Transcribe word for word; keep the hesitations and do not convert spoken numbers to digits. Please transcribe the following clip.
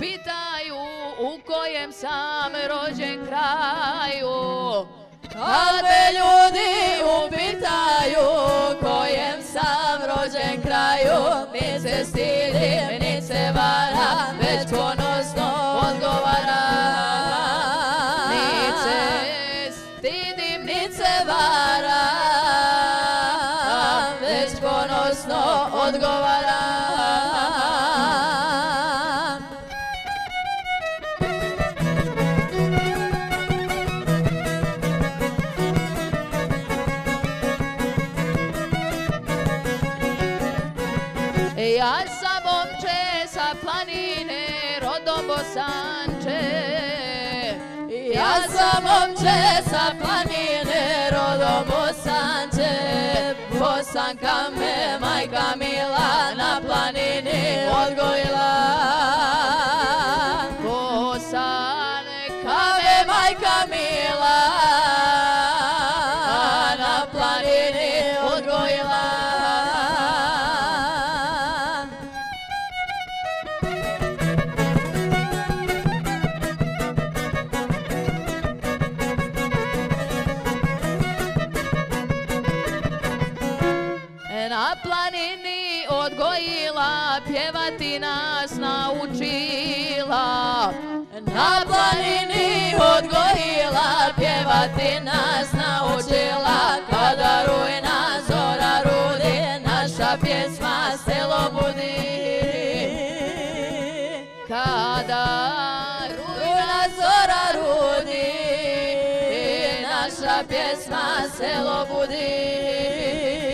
upitaju u kojem sam rođen kraju. Kad me ljudi upitaju u kojem sam rođen kraju, ni se stidim, ni se varam, već ponosno odgovaram. Ni se stidim, ni se varam, već ponosno odgovaram. Ja sam momče sa planine, rodom Bosanče. Ja sam momče sa planine, rodom Bosanče. Bosanka me, majka mila, na planini odgojila. Bosanka me, majka mila, na planini odgojila. Na planini odgojila, pjevati nas naučila. Na planini odgojila, pjevati nas naučila. Kada rujna zora rudi, naša pjesma selo budi. Kada rujna zora rudi, naša pjesma selo budi.